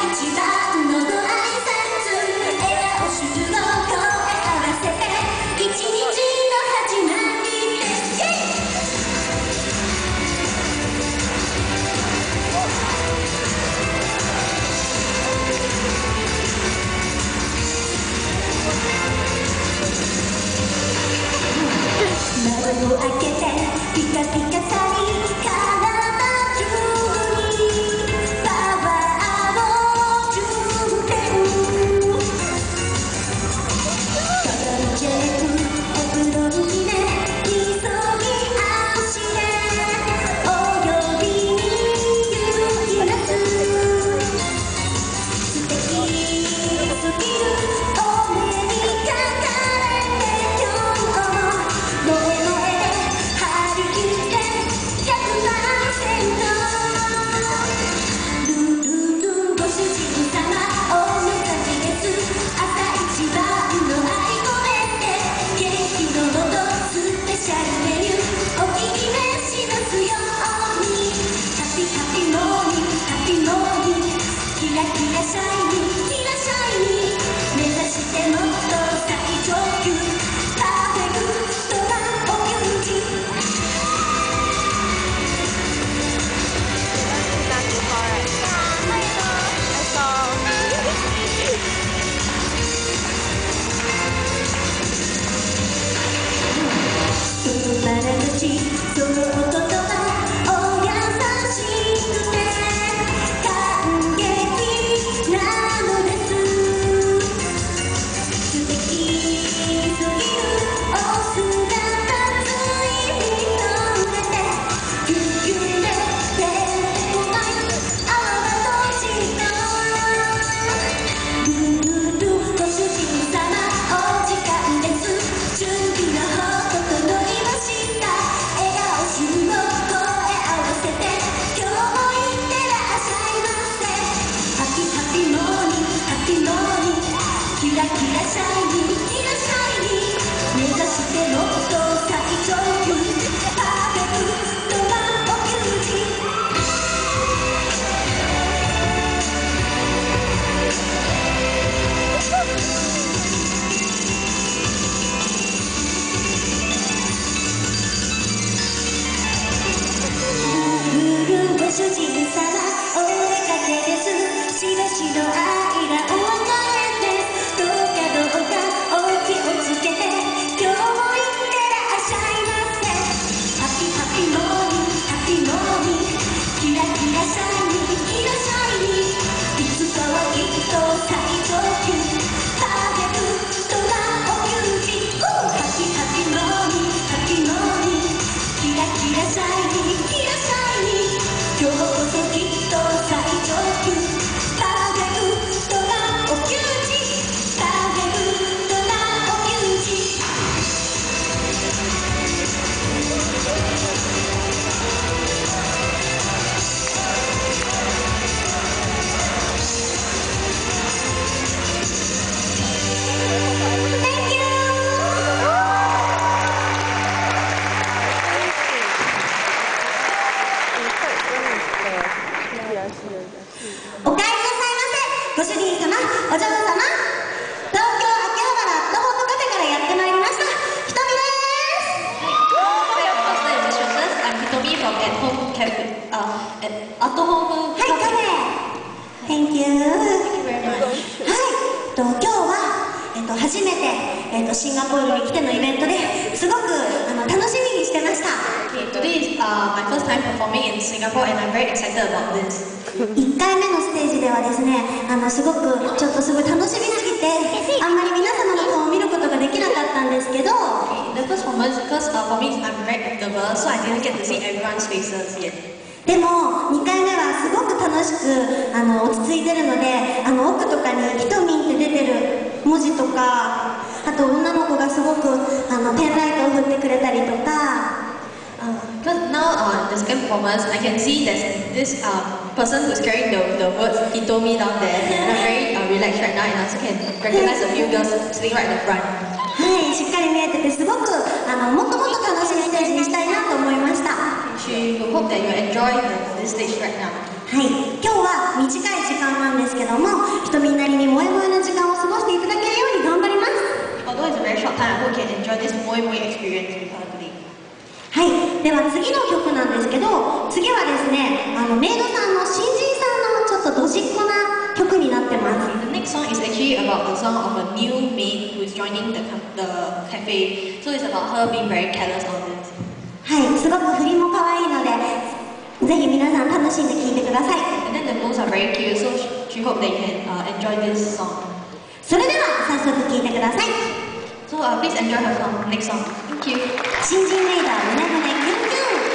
一番のご挨拶、笑顔集合声合わせて一日の始まりです。窓を開けてピカピカさに体中にパワーを充填、片のチェーンお風呂に入れ急ぎ足でお呼びに行きます。素敵すぎるお目にかかれて今日も燃え燃えで張り切って100%ルンルンルンご主人様お目覚めです。朝一番の合言ってケーキの音スペシャルメニューお気に召しますように。ハッピーハッピーモーニングハッピーモーニングキラキラシャイニーキラシャイニー目指してもっと最上級パーフェクトなお給仕。素晴らしいそのお言葉お優しくて感激なのです。素敵すぎるお姿ついに飛んでてキュンキュンでてんこまい泡がとじたルンルンルンご主人様お時間です。準備の方整いました。笑顔集合声合わせて今日もいってらっしゃいませ。ハッピーハッピーモーニングハッピーモーニングキラキラシャイニーキラシャイニー目指してもっと最上級パーフェクトなお給仕。ご主人様お出かけです。しばしの間お別れです。どうかどうかお気をつけて今日もいってらっしゃいませ。ハッピーハッピーモーニングハッピーモーニングキラキラシャイニーキラシャイニーいつかはきっと最上級パーフェクトなお給仕。ハッピーハッピーモーニングハッピーモーニングキラキラシャイニーキラシャイニー今日こそきっと最上級パーフェクトなお給仕パーフェクトなお給仕。Thank you! お帰りなさいませ。ご主人様お嬢様、東京秋葉原アットホームカフェからやってまいりましたひとみです。 I'm Hitomi from At Home Cafe, At Home はい、カフェ Thank you. Thank you very much. はい、今日は、初めて、シンガポールに来てのイベントですごく楽しみにしてました。 Today is my first time performing in Singapore and I'm very excited about this. 1回目のステージではですね、すごくちょっとすごい楽しみすぎてあんまり皆様の顔を見ることができなかったんですけど、 The first performance, because for me I'm very active, so I didn't get to see everyone's faces yet. でも2回目はすごく楽しく落ち着いてるので、奥とかに「ひとみん」って出てる文字とか、あと女の子がすごくペンライトを振ってくれたりとか。 Because now the second performance, I can see there's this person who's carrying the words Hitomi down there, and I'm very relaxed right now, and I also can recognize a few girls sitting right in the front. はい、しっかり見えててすごくもっともっと楽しいステージにしたいなと思いました。 We hope that you enjoy this stage right now. はい、今日は短い時間なんですけどども、瞳なりに萌え萌えな時間を過ごしていただけるように頑張ります。 Although it's a very short time, I hope you can enjoy this moi moi experience with her today. はい、では次の曲なんですけど、次はですね、メイドさんの新人さんのちょっとドジっ子な曲になってます。 The next song is actually about the song of a new maid who is joining the cafe. So it's about her being very careless on this. はい、すごく振りも可愛いので、ぜひ皆さん楽しんで聴いてください。 And then the moves are very cute, so she hope they can enjoy this song. それでは早速聴いてください。 So please enjoy her song, next song. Thank you. 新人メイド胸胸キュンキュン。